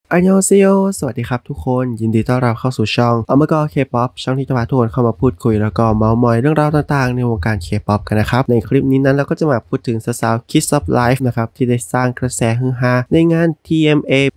อันยองเซโยสวัสดีครับทุกคนยินดีต้อนรับเข้าสู่ช่องอมกอเคป๊อปช่องที่จะพาทุกคนเข้ามาพูดคุยแล้วก็เมาท์มอยเรื่องราวต่างๆในวงการเคป๊อปกันนะครับในคลิปนี้นั้นเราก็จะมาพูดถึงสาวๆ Kiss of Life นะครับที่ได้สร้างกระแสฮือฮาในงาน TMA ปี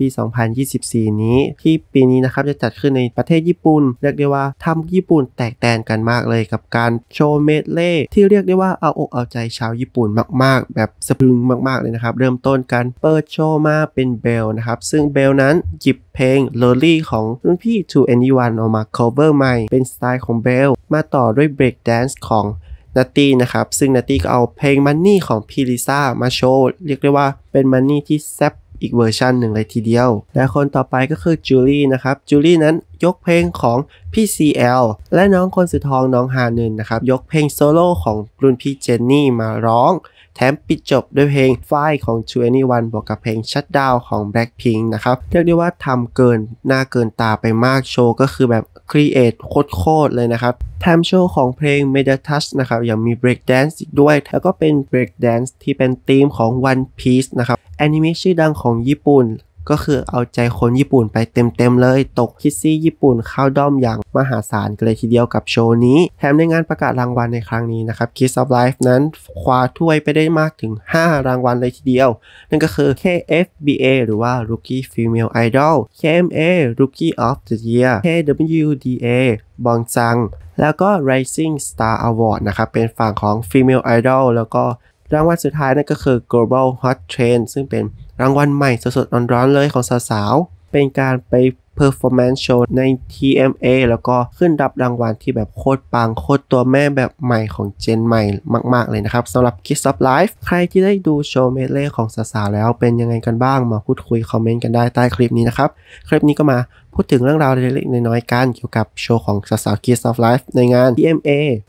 2024 นี้ที่ปีนี้นะครับจะจัดขึ้นในประเทศญี่ปุ่นเรียกได้ว่าทำญี่ปุ่นแตกแตนกันมากเลยกับการโชว์เมดเล่ที่เรียกได้ว่าเอาอกเอาใจชาวญี่ปุ่นมากๆแบบสะพรึงมากๆเลยนะครับเริ่มต้นการเปิดโชว์มาเป็นเบลนะครับซึ่งเบลนั้นหยิบเพลง Lolly ของรุ่นพี่ To Anyone ออกมา cover ใหม่เป็นสไตล์ของเบลมาต่อด้วย Break Dance ของนัตตี้นะครับซึ่งนัตตี้ก็เอาเพลง Money ของพี่ลิซ่ามาโชว์เรียกได้ว่าเป็น Money ที่แซ่บอีกเวอร์ชันหนึ่งเลยทีเดียวและคนต่อไปก็คือจูลี่นะครับจูลี่นั้นยกเพลงของพี่ CL และน้องคนสุดท้องน้องฮานึนนะครับยกเพลงโซโล่ของรุ่นพี่เจนนี่มาร้องแถมปิดจบด้วยเพลงฝ้ายของ 2NE1 บวกกับเพลง Shutdown ของ Blackpink นะครับเรียกได้ว่าทำเกินหน้าเกินตาไปมากโชว์ก็คือแบบครีเอทโคตรเลยนะครับแถมโชว์ของเพลง Meda Touch นะครับยังมี Break Dance อีกด้วยแล้วก็เป็น Break Dance ที่เป็นธีมของ One Piece นะครับแอนิเมะชื่อดังของญี่ปุ่นก็คือเอาใจคนญี่ปุ่นไปเต็มเลยตกคิดซี่ญี่ปุ่นเข้าด้อมอย่างมหาศาลกันเลยทีเดียวกับโชว์นี้แถมในงานประกาศรางวัลในครั้งนี้นะครับ Kiss of Life นั้นคว้าถ้วยไปได้มากถึง5รางวัลเลยทีเดียวนั่นก็คือ KFBA หรือว่า Rookie Female Idol KMA Rookie of the Year KWDA บองจังแล้วก็ Rising Star Award นะครับเป็นฝั่งของ Female Idol แล้วก็รางวัลสุดท้ายนั่นก็คือ Global Hot Trend ซึ่งเป็นรางวัลใหม่สดๆร้อนๆเลยของสาวๆเป็นการไป performance show ใน TMA แล้วก็ขึ้นรับรางวัลที่แบบโคตรปังโคตรตัวแม่แบบใหม่ของเจนใหม่มากๆเลยนะครับสำหรับ Kiss of Life ใครที่ได้ดูโชว์เมดเล่ของสาวๆแล้วเป็นยังไงกันบ้างมาพูดคุยคอมเมนต์กันได้ใต้คลิปนี้นะครับคลิปนี้ก็มาพูดถึงเรื่องราวเล็กๆน้อยๆกันเกี่ยวกับโชว์ของสาวๆ Kiss of Life ในงาน TMA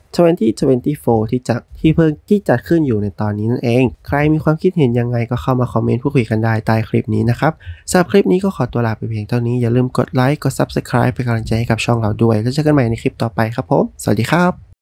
2024 ที่จัดขึ้นอยู่ในตอนนี้นั่นเองใครมีความคิดเห็นยังไงก็เข้ามาคอมเมนต์พูดคุยกันได้ใต้คลิปนี้นะครับสำหรับคลิปนี้ก็ขอตัวลาไปเพียงเท่านี้อย่าลืมกดไลค์กด Subscribe เป็นกำลังใจให้กับช่องเราด้วยแล้วเจอกันใหม่ในคลิปต่อไปครับผมสวัสดีครับ